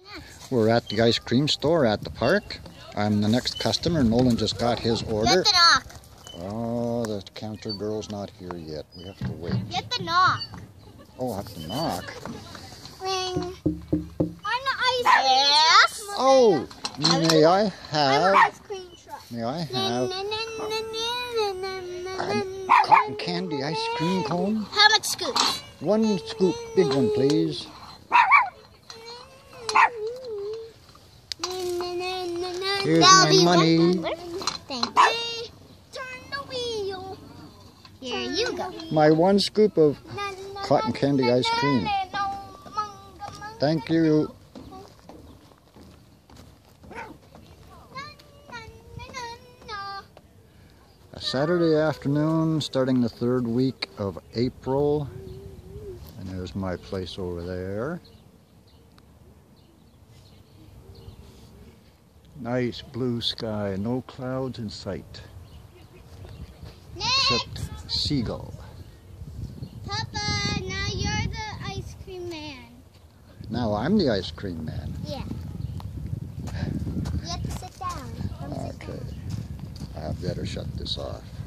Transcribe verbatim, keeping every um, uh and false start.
Yes. We're at the ice cream store at the park. I'm the next customer. Nolan just got his order. Get the knock. Oh, the counter girl's not here yet. We have to wait. Get the knock. Oh, I have to knock. Ring. I'm the ice cream yes. truck. Oh, may I I'm have? an ice cream truck. May I have a cotton candy ice cream cone? How much scoops? One scoop, big one, please. Here's my money. Thank you. Turn the wheel. Here you go. My one scoop of cotton candy ice cream. Thank you. A Saturday afternoon, starting the third week of April. And there's my place over there. Nice blue sky, no clouds in sight. Next. Except seagull. Papa, now you're the ice cream man. Now I'm the ice cream man. Yeah. You have to sit down. Come sit Okay. down. I better shut this off.